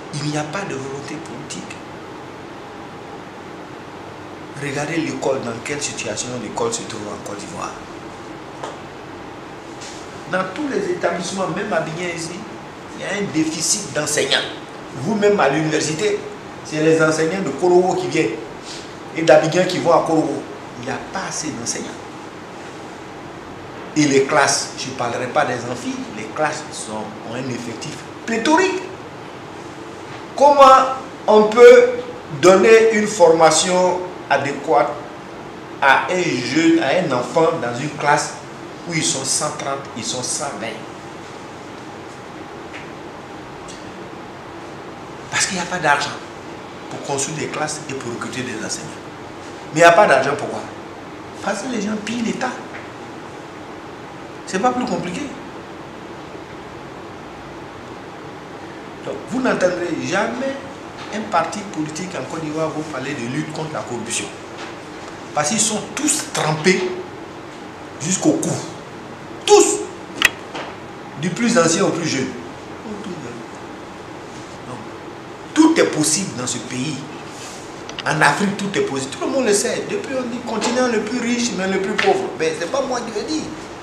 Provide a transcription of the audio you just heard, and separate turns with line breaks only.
Il n'y a pas de volonté politique. Regardez l'école, dans quelle situation l'école se trouve en Côte d'Ivoire. Dans tous les établissements, même à Abidjan ici, il y a un déficit d'enseignants. Vous-même à l'université, c'est les enseignants de Korogo qui viennent et d'Abidjan qui vont à Korogo. Il n'y a pas assez d'enseignants. Et les classes, je ne parlerai pas des amphis, les classes ont un effectif pléthorique. Comment on peut donner une formation adéquate à un jeune, à un enfant dans une classe où ils sont 130, ils sont 120? Parce qu'il n'y a pas d'argent pour construire des classes et pour recruter des enseignants. Mais il n'y a pas d'argent, pourquoi? Parce que les gens pillent l'État. C'est pas plus compliqué. Donc, vous n'entendrez jamais un parti politique en Côte d'Ivoire vous parler de lutte contre la corruption. Parce qu'ils sont tous trempés jusqu'au cou. Tous. Du plus ancien au plus jeune. Donc, tout est possible dans ce pays. En Afrique, tout est possible. Tout le monde le sait. Depuis, on dit continent le plus riche, mais le plus pauvre. Mais ce n'est pas moi qui le dis.